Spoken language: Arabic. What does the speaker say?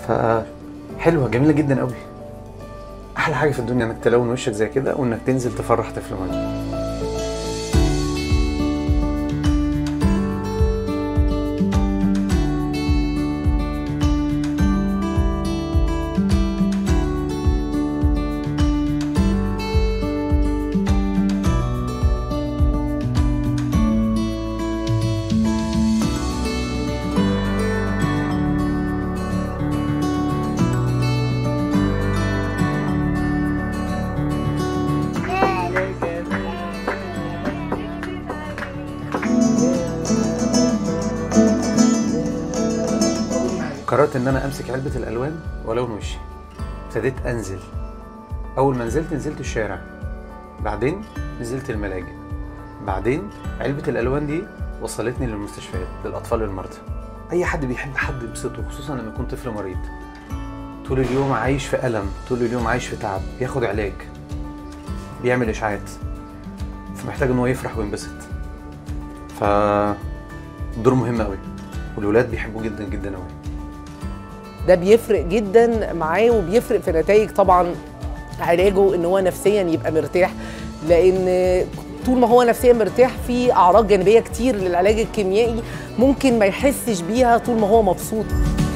فحلوه جميله جدا قوي. احلى حاجه في الدنيا انك تلون وشك زي كده وانك تنزل تفرح طفل مريض. قررت ان انا امسك علبه الالوان والون وشي. ابتديت انزل. اول ما نزلت الشارع، بعدين نزلت الملاجئ، بعدين علبه الالوان دي وصلتني للمستشفيات للاطفال المرضى. اي حد بيحب حد يبسطه، خصوصا لما يكون طفل مريض طول اليوم عايش في الم، طول اليوم عايش في تعب، بياخد علاج، بيعمل اشاعات، فمحتاج ان هو يفرح وينبسط. دور مهم قوي، والولاد بيحبوه جدا جدا قوي. ده بيفرق جدا معاه، وبيفرق في نتائج طبعا علاجه، ان هو نفسيا يبقى مرتاح، لان طول ما هو نفسيا مرتاح في اعراض جانبيه كتير للعلاج الكيميائي ممكن ما يحسش بيها طول ما هو مبسوط.